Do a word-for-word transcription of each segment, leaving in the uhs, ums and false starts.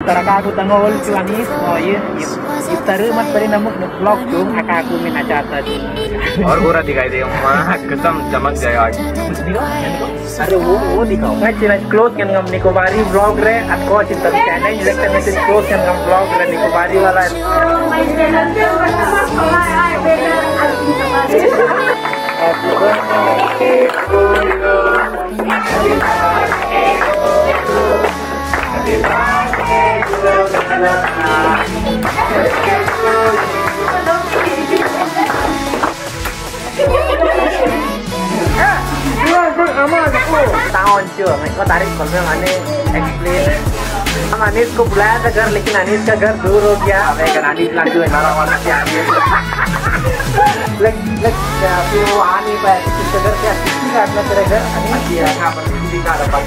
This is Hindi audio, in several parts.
तरका aku tangol cuani oh ये ये तरह मत परे नमक ब्लॉक जो आका aku मिना चाहता और पूरा दिखाई दे कसम चमक जाए आज अरे वो वो दिखाओ मैं चिना क्लोज के हम निकोबारी ब्लॉग रे आपको चिंता चैनल डायरेक्ट मैसेज क्लोज के हम ब्लॉग रे निकोबारी वाला tahun chưa मैं को तारीख कॉल में मैंने एक्सप्लेन हम अनीस को बुलाया था घर लेकिन अनीस का घर दूर हो गया लेकिन अनीस लाख जो हमारा वाला क्या लेक लेक फिर वो आ नहीं पाए इसके घर क्या किसी का अपना तेरे घर अनीस किया यहाँ पर किसी का रहा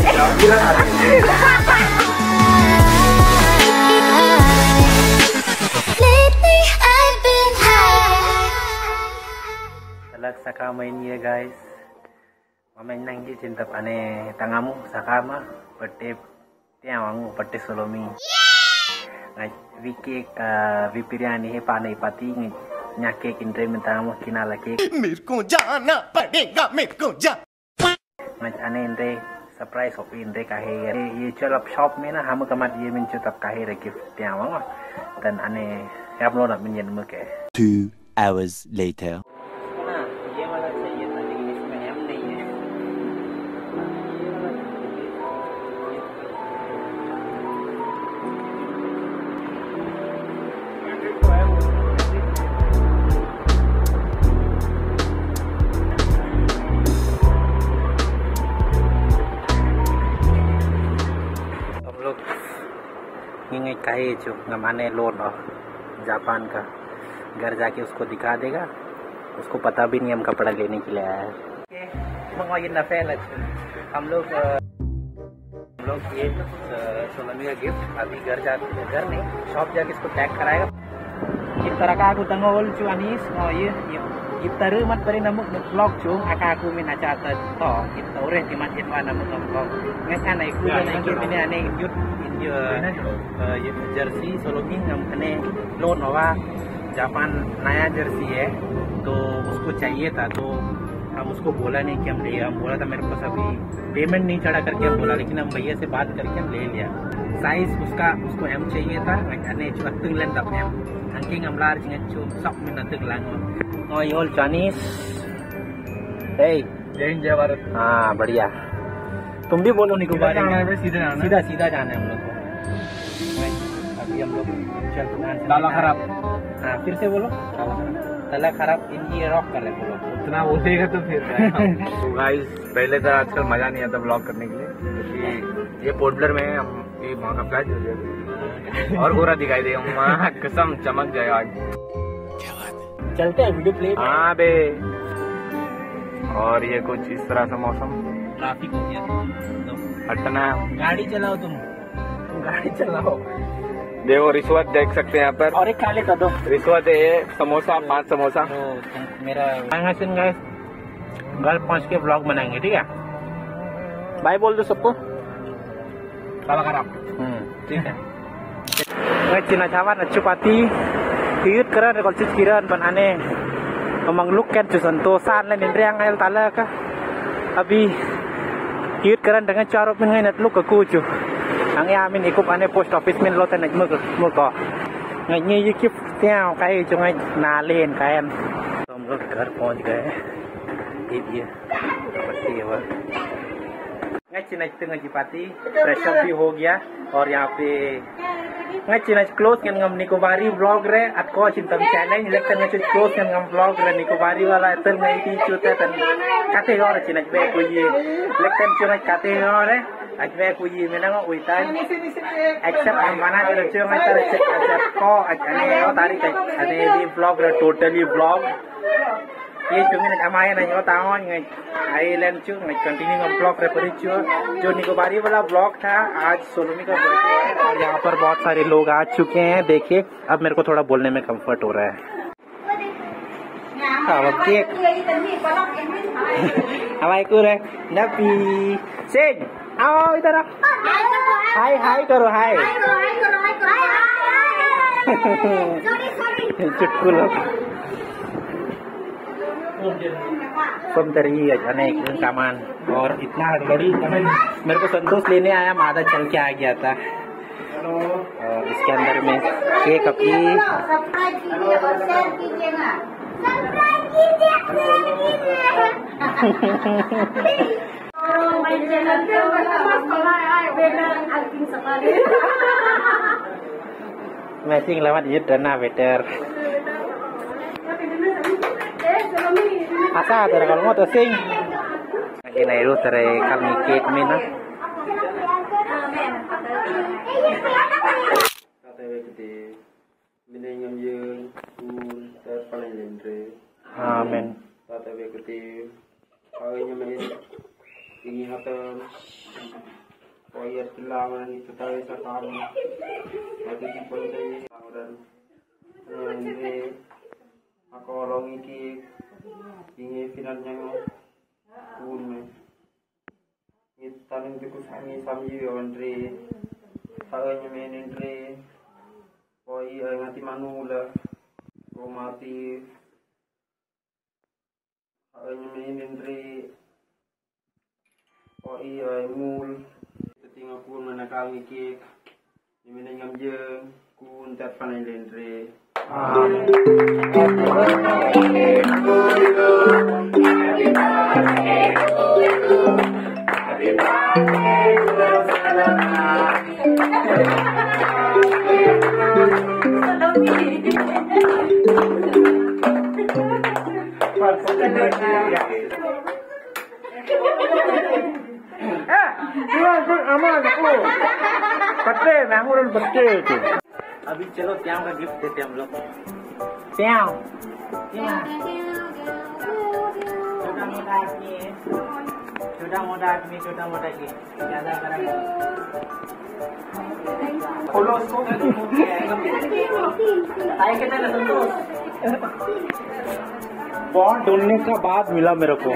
अलग सका mainnya guys Mamen nanggi cinta pane tangamu sakama pete tiawangu pete solomi ngai wiki vipiriani he pane pati nyake kindre mintangamu kinala ke मेरे को जाना पड़ेगा मेरे को जा ngai ane inde surprise of inde kahe ye chalap shop में ना हम कमात ये मिंचु तब kahe re gift tiawang dan ane हम लोग ना मिंजन मुके two hours later ये काहे जो नमाने लोन और जापान का घर जाके उसको दिखा देगा उसको पता भी नहीं हम कपड़ा लेने के लिए आया है हम लोग हम लोग ये सोलमी का गिफ्ट अभी घर जाके घर नहीं शॉप जाके इसको पैक कराएगा इस तरह का aku tangol cuanis oh ये ये तरह मत परे नमक ब्लॉक जो आका aku mina चाहता तो kita ureh di masjid mana namuk block ngai sana ikut dengan game ini ane yut ये जर्सी सोलोमिन हम कने लोन हुआ जापान नया जर्सी है तो उसको चाहिए था तो हम उसको बोला नहीं कि हम ले हम बोला था मेरे पास अभी पेमेंट नहीं चढ़ा करके हम बोला लेकिन हम भैया से बात करके हम ले लिया साइज उसका उसको एम चाहिए था मैंने चुकाตึง len dap em angking am lar jingan cum sok minตึงlang oh yol Chinese hey जय हिंद जय भारत हाँ बढ़िया तुम भी बोलो निकोबारी में सीधा सीधा सीधा जाना है हम लोग को अभी हम लोग ताला खराब हाँ फिर से बोलो ताला खराब इंडिया रॉक कर रहे बोलो उतना बोलेगा तो फिर तो गाइस पहले तो आजकल मजा नहीं आता ब्लॉग करने के लिए क्योंकि ये पोर्ट ब्लेयर में हम ये वहाँ का फ्लैश हो गया और पूरा दिखाई दे कसम चमक जाए आज चलते हैं वीडियो प्ले हाँ बे और ये कुछ इस तरह से मौसम ट्रैफिक हो गया हटना गाड़ी चलाओ तुम तुम गाड़ी चलाओ देखो रिश्वत देख सकते हैं यहाँ पर और एक खाली कर दो रिश्वत है समोसा पाँच समोसा तो मेरा गाइस घर पहुँच के ब्लॉग बनाएंगे ठीक है बाय बोल दो सबको ताला खराब ठीक है मैं चिना चावा नच्चू पाती तीर करण कॉल चित किरण बनाने कमंग लुक कैन चुसन तो सान ले निंद्रे yang el tala ka अभी तीर करण dengan cara pengen net luk aku cu ang ya min ikup ane post office min lo tan mu mu ko ngai ni ये किप त्याव kai chu ngai na len kaen तो हम लोग घर पहुंच गए ये पट्टी है वो ngai चिना चितंग जी पाती फ्रेश अप भी हो गया और यहाँ पे ngai चिना close kan ngam Nicobari blog रे atko cinta channel lektan ngai close kan ngam blog रे निकोबारी वाला tel ngai ti chute tan kate और चिना बे को ये lektan chuna kate और ajbe ko ये menang uitan accept mana jelo chuna tar accept ko ane o tarik ane di blog रे totally ब्लॉग ये चुंगी ना हमारे ना यो ताऊं ngai आइलैंड चु ngai कंटिन्यू ngam ब्लॉग रे परिचय जो निकोबारी वाला ब्लॉग था आज सोलोमी का बर्थडे है और यहाँ पर बहुत सारे लोग आ चुके हैं देखिए अब मेरे को थोड़ा बोलने में कंफर्ट हो रहा है अब केक हमारे को रे नपी सेन आओ इधर हाय हाय करो हाय चुटकुल तरी अनेक सामान और इतना हड़बड़ी मेरे को संतोष लेने आया, मादा चल के आ गया था। और इसके अंदर में केक अपनी matching lewat yut dana better. Asa tera kalau mau tosing. Lagi nairu tera kami cake mina. Kata begitu, minengam yang pun terpaling lendre. Amen. Kata begitu, awalnya main ini hatam. Koyar silangan itu tahu sekarang. Lagi di polisi dan ini aku orang ini ini finalnya pun ini taling itu kami sami andre saya main andre koi mati manula ko mati saya main andre koi mul tinggal pun menakal ngikik ini ngam je kun tat panai lendre. Amen. बच्चे मैंगो बच्चे अभी चलो त्याव का गिफ्ट देते हम लोग। त्याव छोटा मोटा आदमी छोटा मोटा आदमी छोटा मोटा की ज्यादा करा खोलो उसको आए के ना संतोष बॉन्ड ढूंढने का बाद मिला मेरे को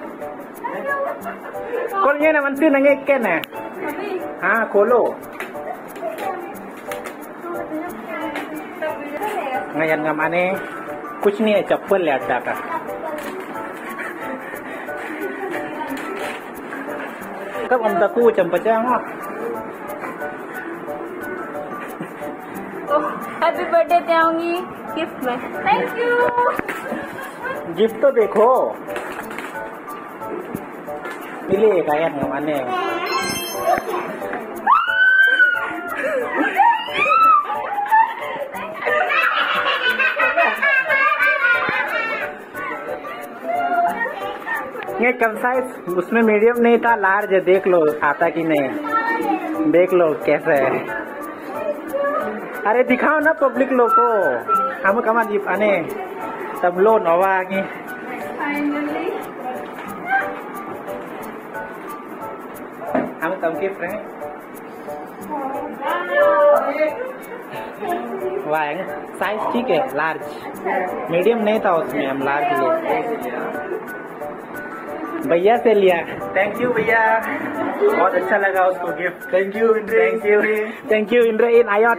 कल ये ना मंत्री नंगे क्या ना हाँ खोलो ngayan ngam aneh कुछ नहीं है चप्पल ले अड्डा का कब हम तक को चंपचा हाँ हैप्पी बर्थडे त्याऊंगी गिफ्ट में थैंक यू गिफ्ट तो देखो मिले ngayan ngam aneh ये कम साइज उसमें मीडियम नहीं था, लार्ज है। देख लो आता कि नहीं, देख लो कैसे है। अरे दिखाओ ना पब्लिक लोग को हम कमा दीप आने तब लो नवा आगे हम कम के फ्रेंड वाइंग साइज ठीक है, लार्ज मीडियम नहीं था उसमें, हम लार्ज ले भैया से लिया। थैंक यू भैया, बहुत अच्छा लगा उसको gift. Thank you thank you thank you Indra इन आयत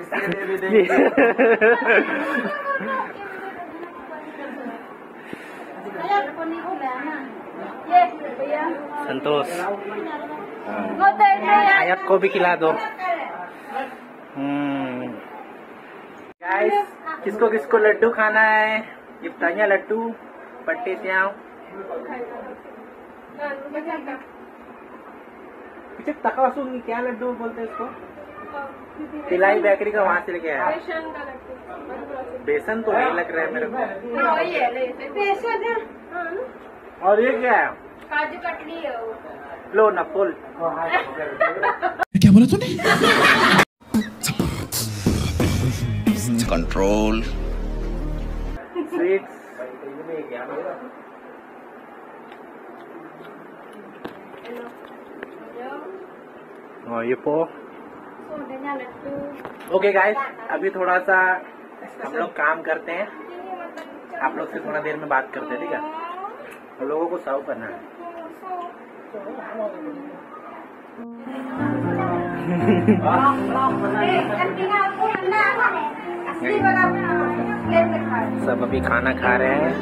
संतोष आयत को भी खिला दो। हम्म गाइस, किसको किसको लड्डू खाना है ये बताइए। लड्डू पट्टे त्याव तकासुंगी क्या लड्डू बोलते हैं इसको? तिलाई बेकरी का वहाँ से लेके आया। बेसन तो नहीं लग रहा है मेरे को। और ये क्या है? काजू कतली है वो। लो ना फुल। क्या बोला तूने? Control. स्वीट्स और ये पो। ओके गाइस, अभी थोड़ा सा हम लोग काम करते हैं, आप लोग से थोड़ा देर में बात करते हैं, ठीक है? हम लोगों को सर्व करना है। सब अभी खाना खा रहे हैं।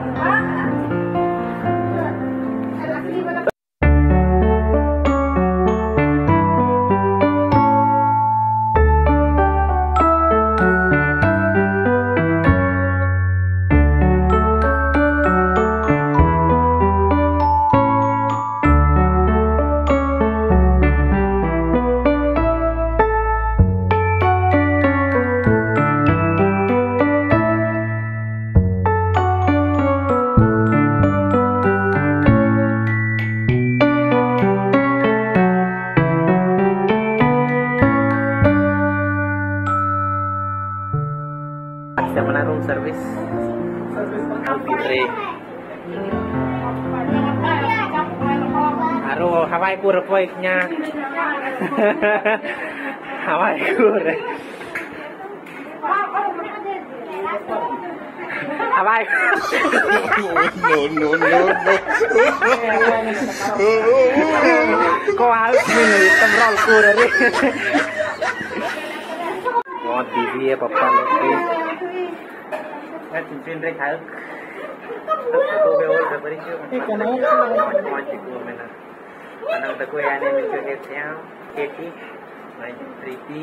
Mana room service? Aduh, Hawaii kur poiknya. Hawaii kur. Hawaii. No no no no. Kau harus ini temrol kur ini. बहुत बिजी है पापा लोग भी। मैं चिंचिन रे खाए तो बे और खबरी क्यों ठीक है ना मौज को मैंने अनंग तक कोई आने में जो है क्या केटी मैं प्रीति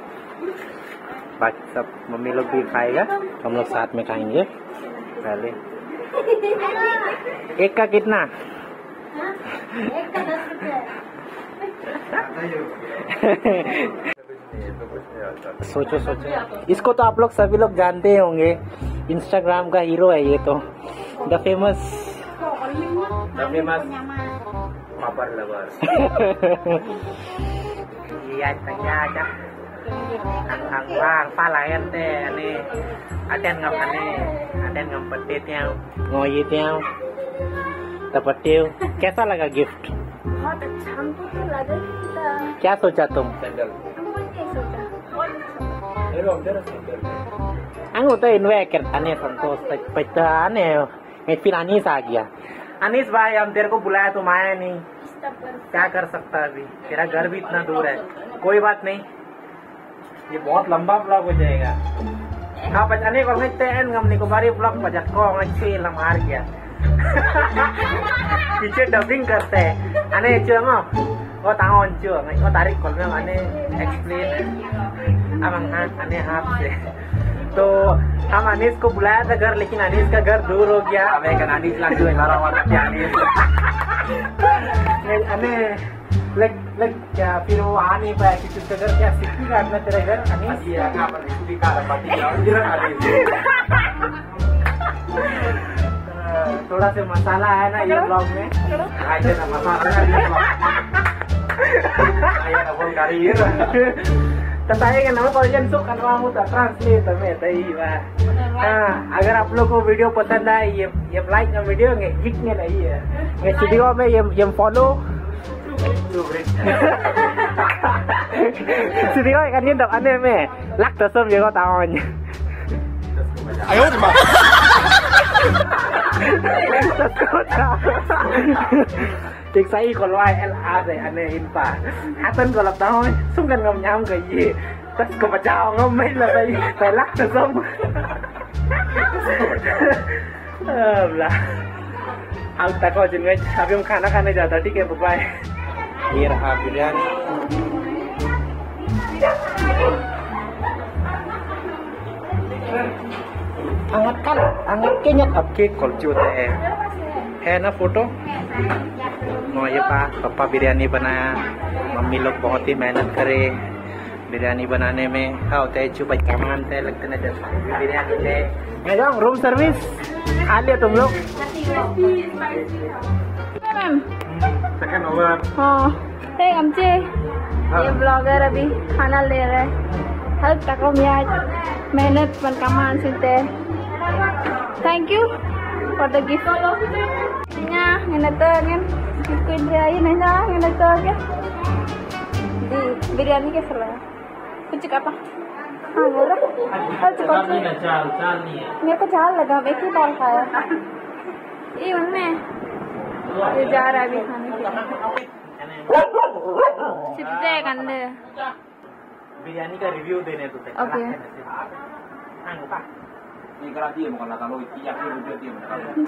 बाकी सब मम्मी लोग भी खाएगा, हम लोग साथ में खाएंगे। पहले एक का कितना? एक का दस रुपया। सोचो सोचो, इसको तो आप लोग सभी लोग जानते ही होंगे, इंस्टाग्राम का हीरो है ये तो, द फेमस द फेमस पापर lover. Iya tanya aja, ang lang palayan teh, ane, aden ngam ane, aden ngam petit yang, ngoyit yang, terpetil. कैसा लगा गिफ्ट? बहुत अच्छा हमको तो लगा। क्या सोचा तुम? Ang uto inweker ane संतोष पता ane मैं फिर अनीस आ गया। अनीस भाई हम तेरे को बुलाया तुम आया नहीं, क्या कर सकता अभी, तेरा घर भी इतना दूर है। कोई बात नहीं, ये बहुत लंबा ब्लॉग हो जाएगा। हाँ पचाने को मैं तेन गमने को बारी ब्लॉग बजट को अच्छे लम्हार गया। पीछे डबिंग करते हैं अने चलो वो ताऊं चलो मैं वो तारीख कॉल में अने एक्सप्लेन अब हाँ अने हाथ से तो हम अनीस को बुलाया था घर, लेकिन अनीस का घर दूर हो गया। अब एक अनीस लाख जो हमारा हुआ था अनीस अने लग लग क्या फिर वो आ नहीं पाया क्योंकि उसका घर क्या सिक्की काटना तेरा घर अनीस ये कहाँ पर सिक्की काट पाती थोड़ा से मसाला है ना ये ब्लॉग में, आइए ना मसाला ना बोल करी ये तताए के नाम पर जन तो करवा हूँ तो ट्रांसलेट में तई हाँ अगर आप लोग को वीडियो पसंद आए ये ये लाइक का वीडियो में हिटने नहीं है ये वीडियो में ये ये follow video kan ni dak ane me lak tersem je kau tahun ayo mak Tik sai còn loài L A này anh này in pa. Hát tên còn lập tao xung quanh ngầm nhau cái gì. Tất cả mà chào ngâm mấy là đây phải lắc từ sông. Là अब तक और जिनमें अभी हम खाना खाने जाता ठीक है बाय। ये रहा biryani. Angat kan, angat kenyat अब केक कॉल है है ना फोटो। नो ये पा पापा बिरयानी बनाया, मम्मी लोग बहुत ही मेहनत करे बिरयानी बनाने में। हाँ होता है चुप क्या मानते हैं लगते ना जैसे बिरयानी थे। मैं जाऊँ रूम सर्विस खा लिया तुम लोग। Second over. हाँ hey amce ये ब्लॉगर अभी खाना ले रहे हैं। हर तक मेहनत बन कमान सिलते। Thank you for the gift. nya ngeneter kan bikin dia ini nya ngeneter ya di biryani ke salah kucik apa हाँ बोलो और चिकन चाल चाल नहीं है मेरे को चाल लगा एक ही बार खाया ये उनमें ये जा रहा है अभी खाने के लिए सिर्फ एक अंडे बिरयानी का रिव्यू देने तो okay Ini kalau dia bukan lah kalau tiap hari dia dia mana kalau.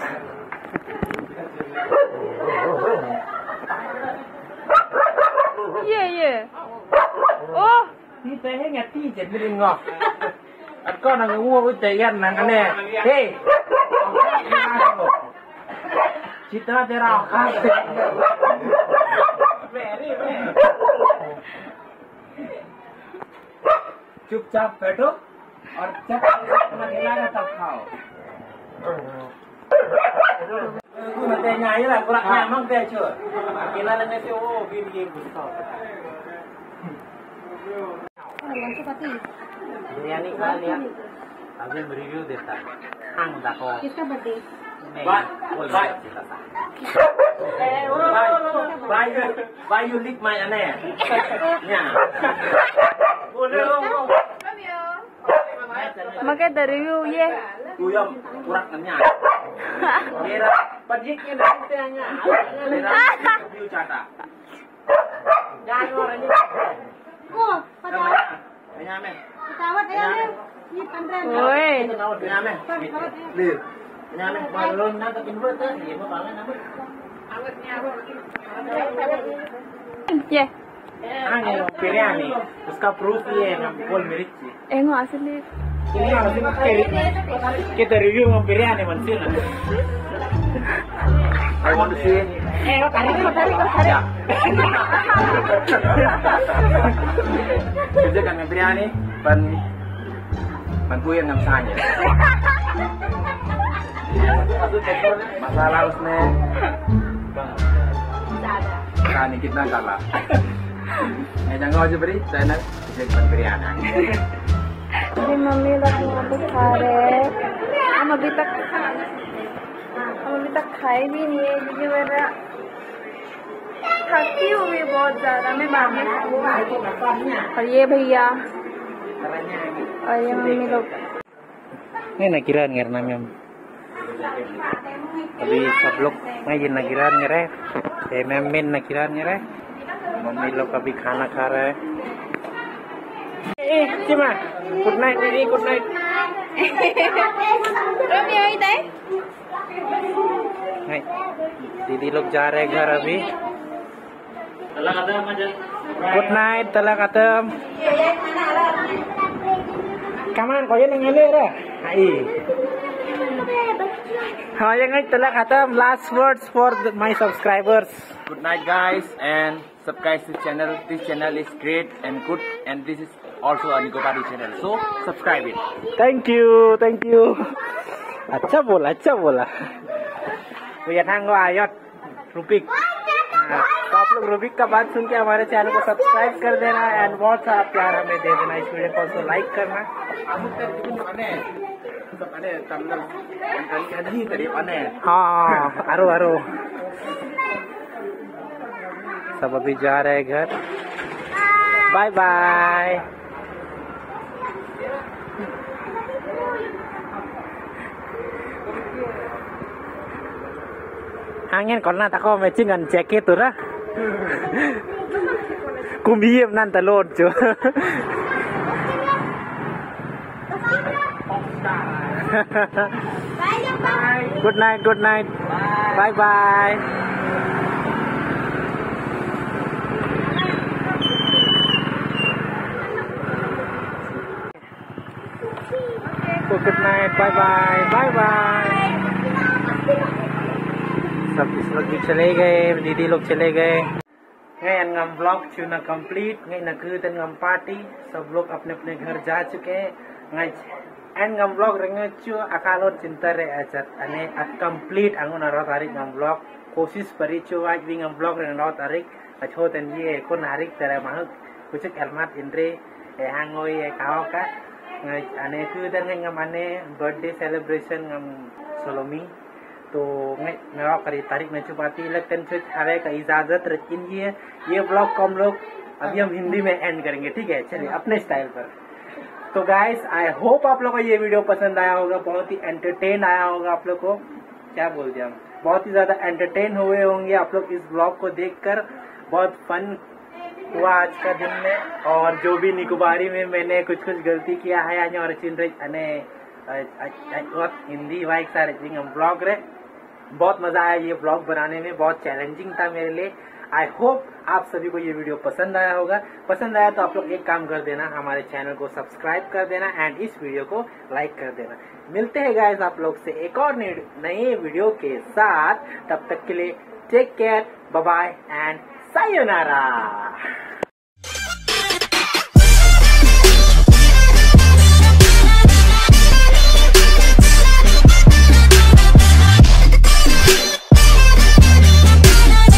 Iya iya. Oh. Ni teh ngati jadi ngok. Atko nang nguo uteyan nang ane. Hei. Citra तेरा औकात है वेरी वेरी चुपचाप बैठो और जब खाना खिलाएगा तब खाओ तू मते न्याय ला पूरा न्यामक दे छो अकेला लेने से वो भी ये गुस्सा बिरयानी खा लिया अभी रिव्यू देता है हंग देखो किसका birthday Why? Why? Why you why you lick my ane? Yeah. Makanya the review ye. Tu yang kurang nanya. Mera pajik ke nanti anya. Mera review cata. Jangan orang ini. Oh, Namanya? Namanya me. Pesawat ya me. Ini pandran. Oi. Namanya me. Lihat. Namanya balon nanti kedua tu, dia mau balon apa? Ye. Angin biryani, उसका proof ये है ना बोल मिर्च ची. Engo asli. Ini asli kita review में biryani मनसी ना. I want to see. Eh, kau tarik, kau tarik, kau tarik. Kerja kan biryani, pan pan puyan ngam sanya. मसाला उसमें खाने कितना डाला मैं जंगा जो बड़ी चैनल चिकन बिरयानी अरे मम्मी लोग यहाँ पे खा रहे हैं हम अभी तक हम अभी तक खाए भी नहीं है क्योंकि मेरा थकी हुई बहुत ज्यादा मैं बाद में खाऊंगी और ये भैया और ये मम्मी लोग ini nakiran ngerna mem अभी सब लोग मैं ये नगिरान रहे ये मैं मेन नगिरान रहे मम्मी लोग अभी खाना खा रहे हैं ए चिमा गुड नाइट दीदी गुड नाइट नहीं दीदी लोग जा रहे हैं घर अभी गुड नाइट तला खत्म कमान को ये नहीं ले रहा आई हाँ ये नहीं तला खत्म last words for the, my subscribers. Good night guys and subscribe this channel. This channel is great and good and this is also a Nicopari channel. So subscribe it. Thank you, thank you. अच्छा बोला, अच्छा बोला. भैया थांगो आयत रूपिक. तो आप लोग रूपिक का बात सुन के हमारे चैनल को सब्सक्राइब कर देना एंड बहुत सारा प्यार हमें दे देना. इस वीडियो को also लाइक करना. हाँ अरो अरो सब अभी जा रहे हैं घर. Bye bye. angin kau nak takau matching dengan jaket tu lah. Kumbiam nanti load jo. Good night, good night. Bye bye. Oh, good night. Bye bye. Bye bye. सब इस लोग भी चले गए, दीदी लोग चले गए. ngay ngam vlog chuna complete ngay na cứ tên ngam party सब लोग अपने अपने घर जा चुके हैं. ngay and ngam vlog renga chu akalon cinta re achat ane at complete angun aro tarik ngam vlog kosis pari chu aj vi ngam vlog renga aro tarik acho ten ye kon harik tara mahuk kuchik almat indre e hangoi e kaoka ngay ane cứ tên ngam ane birthday celebration ngam Solomi तो मैं करी तारीख में छुपाती लगन से हवे का इजाजत रखिए. ये ब्लॉग को हम लोग अभी हम हिंदी में एंड करेंगे. ठीक है चलिए अपने स्टाइल पर. तो गाइस आई होप आप लोगों को ये वीडियो पसंद आया होगा. बहुत ही एंटरटेन आया होगा आप लोग को. क्या बोलते हम बहुत ही ज्यादा एंटरटेन हुए होंगे आप लोग इस ब्लॉग को देखकर. बहुत फन हुआ आज का दिन में, और जो भी निकोबारी में मैंने कुछ कुछ गलती किया है आज और चिंद्र अने हिंदी वाइक सारे हम ब्लॉग रहे। बहुत मजा आया ये ब्लॉग बनाने में, बहुत चैलेंजिंग था मेरे लिए। आई होप आप सभी को ये वीडियो पसंद आया होगा। पसंद आया तो आप लोग एक काम कर देना, हमारे चैनल को सब्सक्राइब कर देना एंड इस वीडियो को लाइक कर देना। मिलते हैं गाइस आप लोग से एक और नए वीडियो के साथ। तब तक के लिए take care, bye bye and sayonara.